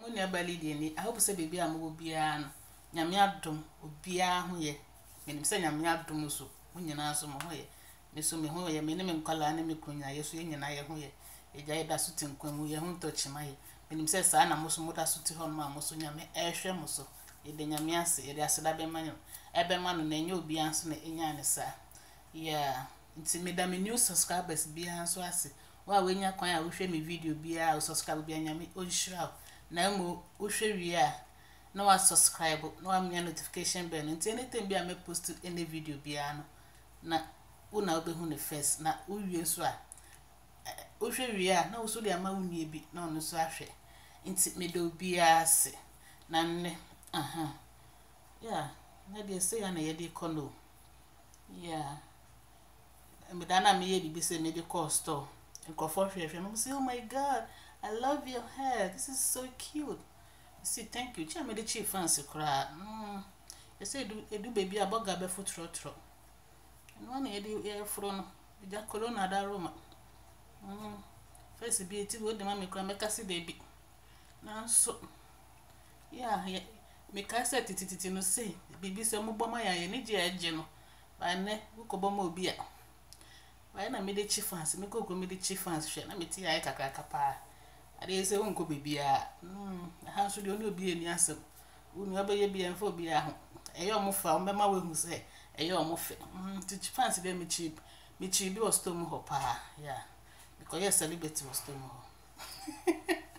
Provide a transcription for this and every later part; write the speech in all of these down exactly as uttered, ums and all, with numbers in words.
Munya bali de ni. I hope say baby am wo bia no. Nyame adom obia ho ye. Menim say nyame adom so. Munyina so mo ho ye. Me so me ho ye me ne me nkwala ne me kunya ye so ye nyina ye ho ye. Eja ye da so tinkwam ye ho ntochima ye. Menim say sa na mo so mo da so ti ho no ma mo so nyame ehwe mo so. Ye de nyame ase ye de ase da be manyo. Ebe ma no na enye obia so na enya ne sa. Yeah. Nti me da me new subscribers bia so ase. Wa we nya kwan a wo hwe me video bia o subscribe bia nyame o nhira na mo wo hwe wi a na wa subscribe na wa me notification bell nti anything bia me post any video bia no na una obehu ne first na wo wie so a wo hwe wi a na wo so de ama wo nie bi na ono so ahwe nti me do bia ase na nne aha yeah na de say na ye de kono yeah me dana me ye bi say me de call store and go for free and say, oh my god, I love your hair, this is so cute. You see, thank you. Chama the chief fancy cry. Mm. You say do do baby a bug be foot tro tro. And one e do e fro the corona da roma. Mm. First be it wo the mama cry make see baby. Na so yeah, yeah. Me ka say tititi no say baby say mo boma ya ye ni je eje no. Ba ne wo ko boma obi a why na me the chief fans me go go me the chief fans hwe na me ti aye kakra kapa ade se won ko bibia mm ha so de oni obi eni asem unu abaye bia mfa obi a ho eyo mo fa o bema we hu se eyo mo fe mm the chief fans dem me cheap me cheap bi was to mo ho pa yeah because yes celebrity was to mo ho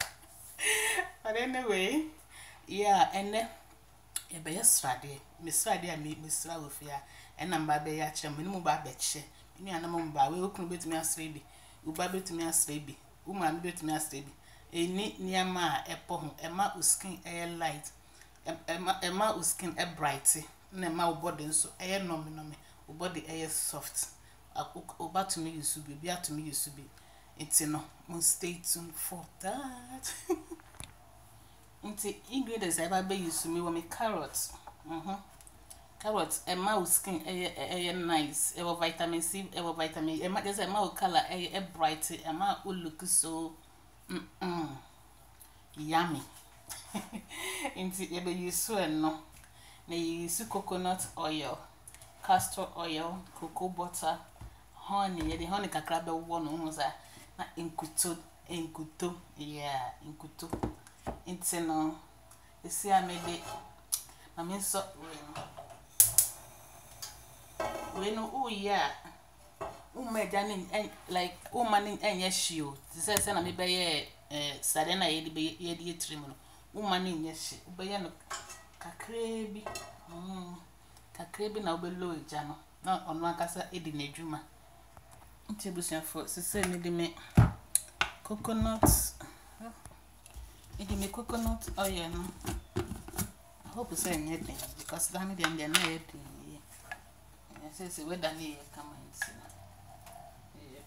but anyway yeah ene e be yesrade me srade a me me sra wo fia ena mba be ya kire me ni mo ba be kire ni anam mba we okunu betumi asre bi uba betumi asre bi uma me betumi asre bi eni niama a epo ho ema skin air light ema ema skin e bright na ema wo body nso air no me no me wo body air soft uba to me use bi bia to me use bi enti no mo stay tuned for that enti ingredients I ba be use me wo me carrots mhm carrot e ma skin e e nice e vitamin C e vitamin e ma just e ma color e e bright e ma look so mm mm yummy inti e be use no na use coconut oil castor oil cocoa butter honey e the honey kakra be wo no hu za na inkuto inkuto yeah inkuto inti no esi amede na me so we no oh yeah umma jani like umma ni enye shio say say na me be ye eh sade na ye de be ye de trim no umma ni enye shi be ye no kakrebi mm kakrebi na obe lo eja no na onu akasa edi na adwuma nti busia for say me de me coconut edi me coconut oil no I hope say anything because that me dem dey na ye say say we done here come and see yeah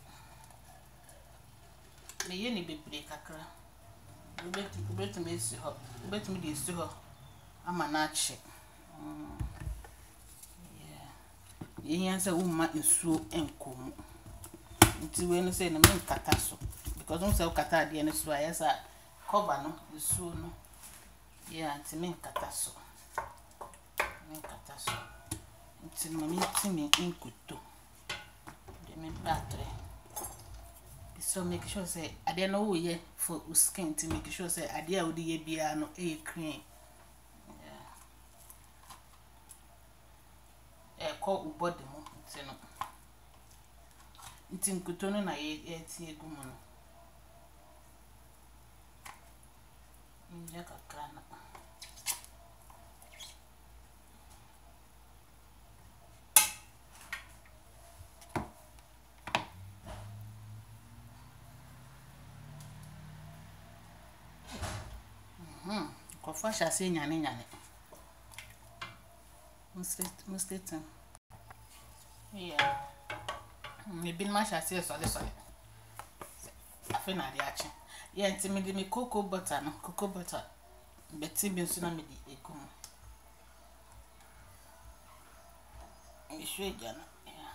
me ye ni bebre kakra we bet we bet me see ho we bet me dey see ho ama na ache mm yeah ye yan say umma nsuo enkomu nti we no say na me nkata so because don't say kata de na so ayesa cover no nsuo no yeah nti me nkata so me nkata so nti mami ti me inkuto de me battery so make sure say ade no wo ye for skin to make sure say ade a wo de ye bia no e clean yeah e ko ubodi mo nti no nti inkuto no na ye ye ti egu mo no nja kakra na Hmm, kofa sha se nyane nyane. Mustet mustetan. Yeah. Me bin ma sha se so le so. Afi na de achi. Yeah, nti me de me cocoa butter no, cocoa butter. Beti bi nso na me di egum. Me shwe jana. Yeah.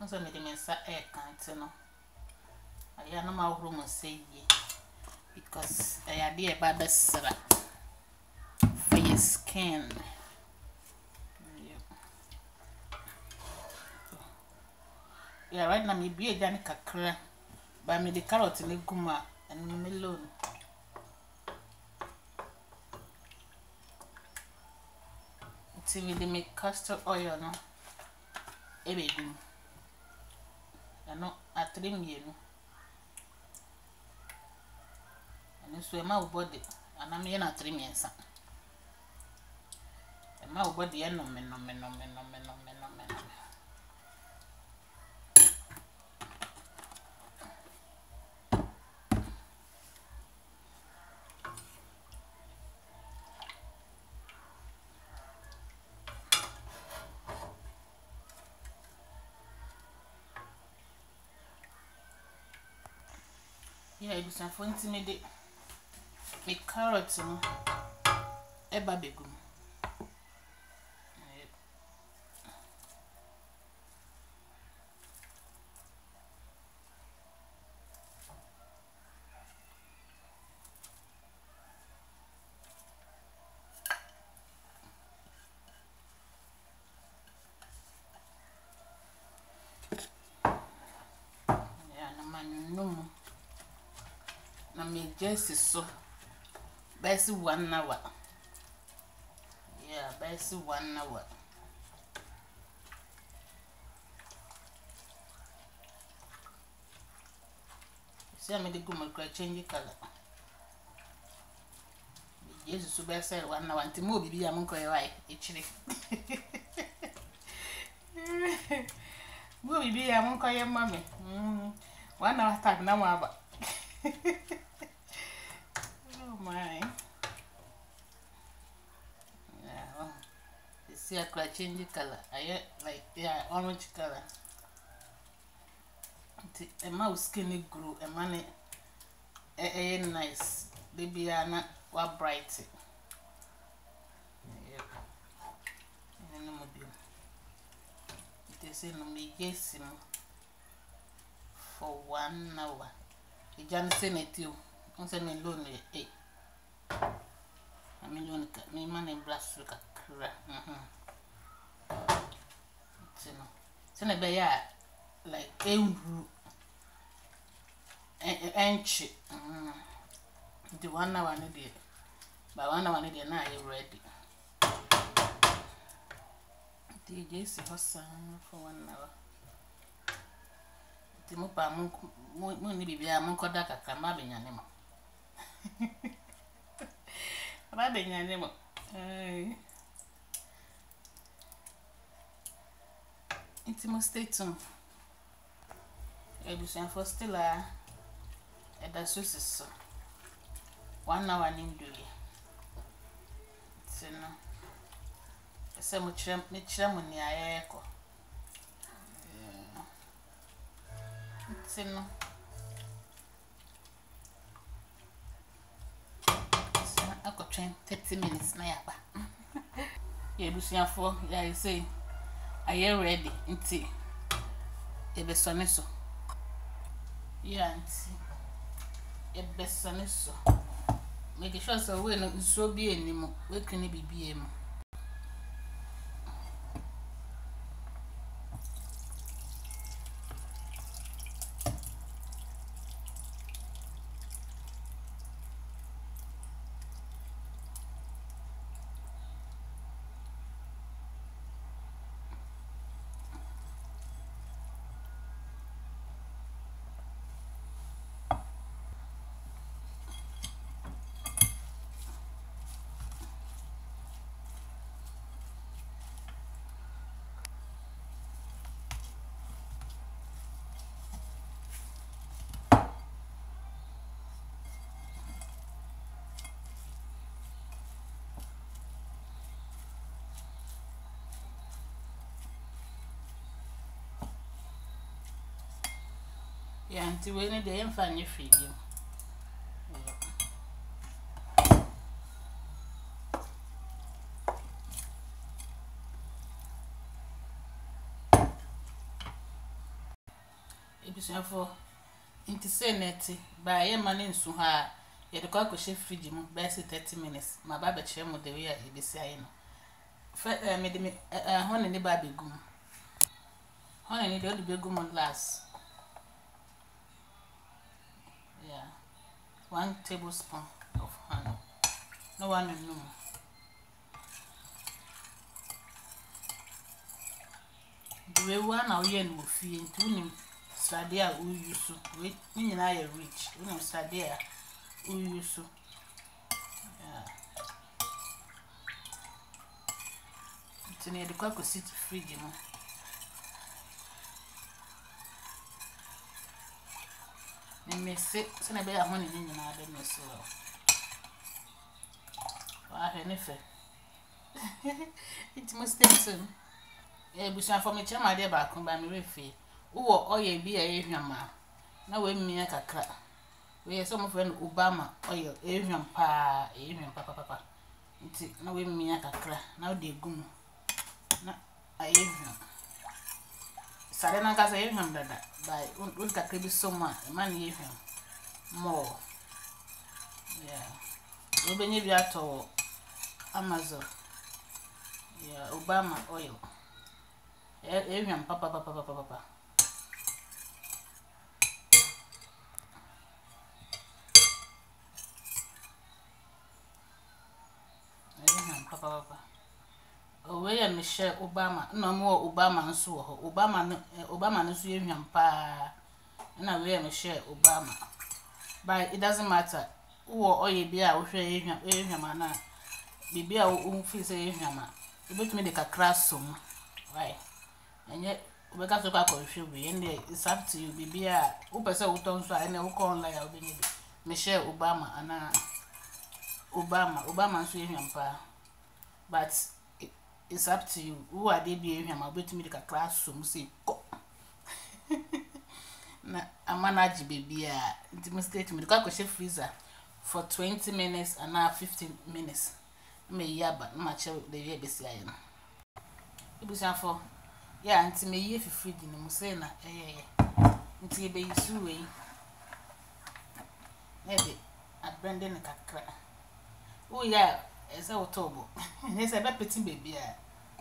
Also me dem sa air can't no. I am my room say ye because I had the bad for your skin. Yeah, right now me be a jani kakra, but me the carrot in the guma and melon. It's with the make castor oil no. Ebe gum. I know I trim you no. And so my body and I'm in a trim yes. And my body and no men no men no men no men no men no men. Yeah, it's a fun to me. Me carrots no. Eba begum. No, na me just so best one hour. Yeah, best one hour. See, I made the gum change color. Yes, so best one hour. And more baby, I'm going to write actually. More baby, I'm going to mommy. One hour time now. Oh my. Yeah. You see, I could change the color. I like, yeah, orange color. A mouse skinny grew, a money, a nice. Baby, are not what bright. Yep. It is in me, yes, for one hour. You just send it to you. Don't send me lonely. Eh. I mean, you me money blast with a crack. Send a bear like a inch. The one hour need it. But one hour need it now you're ready. The J C was for one hour. The Mupa Moon be a monk or daka can have in your name. About in your name. It must stay tuned. Education for still a that's so one hour in do ye. So no. So much ceremony I echo. So no. I could train thirty minutes now. Yeah, Lucian for yeah, you say. Are you ready? Inti. Ebe soniso. Yeah, inti. Ebe soniso. Make sure so we no so be anymore. We can be be emo. Yeah, until we need to find your feeding. ebusuafo nti say neti ba ye ma ne nsu ha ye de kwa kwhye fridge mu ba say thirty minutes ma ba ba kire mu de we a ebesi aye no fa eh, me de me hone ne ba begum hone ne de o de begum glass. Yeah, one tablespoon of honey. No one no. The way one now yen will feel into him study a we use to wait in I rich. We don't study a we use to. Yeah. It's near the cocoa city fridge, you know. They may say, send a bear honey in your other miss. I have anything. It must take soon. Eh, busa for me chama de ba kon ba me refi. Wo oye bi e hwama. Na we mmia kakra. We so mo friend Obama oye e hwam pa, e hwam papa papa. Nti na we mmia kakra. Na o de gum. Na aye hwam. Sare na ka say hwam dada. Ba un kakra bi so ma, e man ye hwam. More. Yeah. We benye bi ato Amazon. Yeah, Obama oil. Eh, eh, papa, papa, papa, papa. Eh, papa, papa. Oh, we are Michelle Obama. No more Obama and so. Obama, Obama, no so you pa. And I wear Michelle Obama. But it doesn't matter. Who or ye be out here, eh, mana. Bibi a wo fi say eh, ma. You bet me the crass some. Right. And yet we got to go confuse we and it's up to you bibia who person who turn so and who call like I'll be Michelle Obama and Obama Obama so him pa but it, it's up to you who are they be him about me the classroom say go na a manage bibia the mistake me the question freezer for twenty minutes and now fifteen minutes me yaba na match the year be say no ibusan for yeah, until me ye fi fridge ni mo say na eh eh until be yisu we maybe a branding kakra oh yeah ese otobo ne se be petit baby a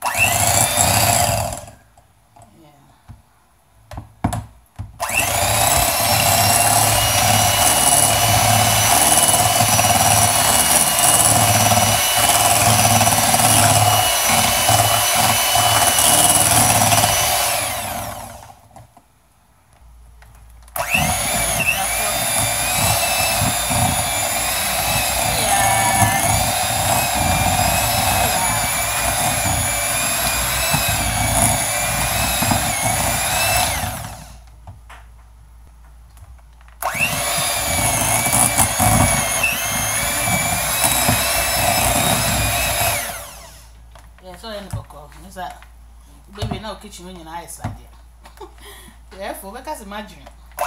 so any boko is that baby now kitchen when you nice idea. Therefore, because imagine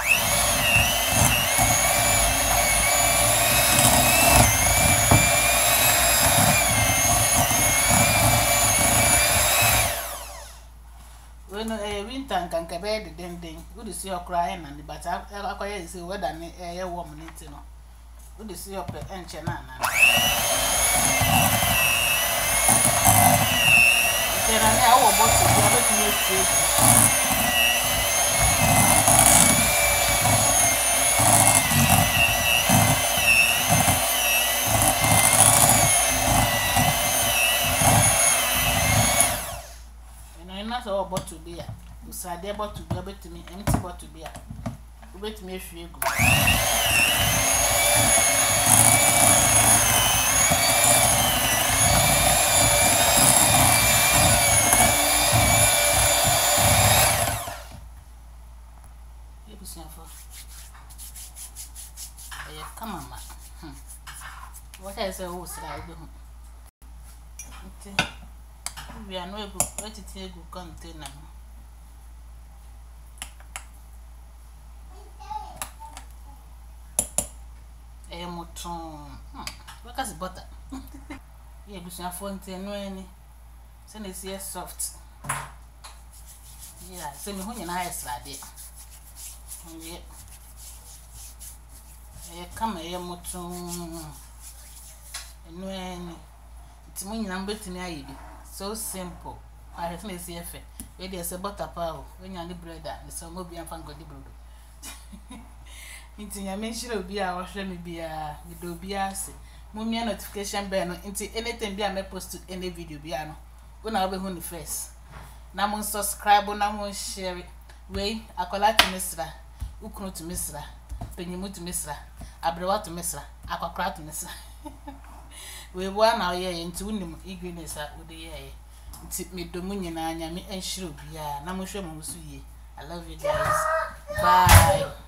when a winter can cabe the ding ding, good to see your crying and but I say whether a woman needs to know. Good to see your pet and chanana. Then I know what to do to make it. And I know all bottle beer. You said they bought to be able to me empty bottle beer. You bet me if you go. Come on, ma. What I say, who's I do? We are no able to take a good container. A motron. What is butter? Yeah, because your phone ten when send it soft. Yeah, send me when your eyes like it. Yeah. Yeah, come here, motum. And when it's when you number to me, so simple. I have no C F. It is a butter power when you're the bread, and so maybe I'm from God. Into your mention will be our friend, be a do be a say. Mummy notification bell into anything be a post to any video piano. When I'll be on the face. Now, subscribe on now, share it. Way, I call out to Misra. Ukno to Misra. Penyamu to Misra. Abrewa to Misra. Aquacrat to Misra. We one our year into Windham eagerness with the year. Tip me Domunion and Yami and Shrub. Yeah, Namusha Musuye. I love you guys. Bye.